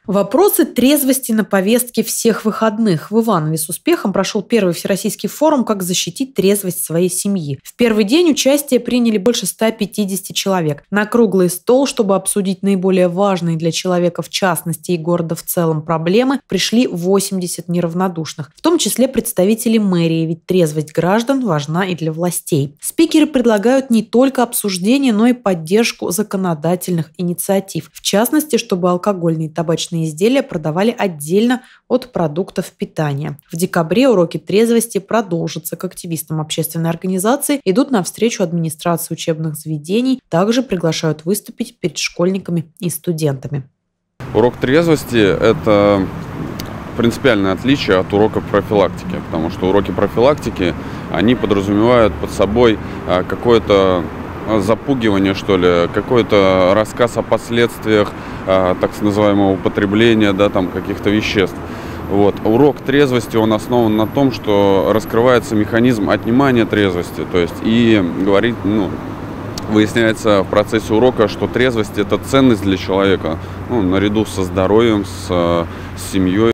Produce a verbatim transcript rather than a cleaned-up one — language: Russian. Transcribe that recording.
Вопросы трезвости на повестке всех выходных. В Иванове с успехом прошел первый всероссийский форум «Как защитить трезвость своей семьи». В первый день участие приняли больше ста пятидесяти человек. На круглый стол, чтобы обсудить наиболее важные для человека в частности и города в целом проблемы, пришли восемьдесят неравнодушных, в том числе представители мэрии, ведь трезвость граждан важна и для властей. Спикеры предлагают не только обсуждение, но и поддержку законодательных инициатив. В частности, чтобы алкогольные и табачные изделия продавали отдельно от продуктов питания. В декабре уроки трезвости продолжатся. К активистам общественной организации идут навстречу администрации учебных заведений, также приглашают выступить перед школьниками и студентами. Урок трезвости – это принципиальное отличие от уроков профилактики, потому что уроки профилактики, они подразумевают под собой какое-то запугивание, что ли, какой-то рассказ о последствиях так называемого употребления, да, там, каких-то веществ. Вот. Урок трезвости, он основан на том, что раскрывается механизм отнимания трезвости, то есть и говорит, ну, выясняется в процессе урока, что трезвость – это ценность для человека, ну, наряду со здоровьем, с, с семьей.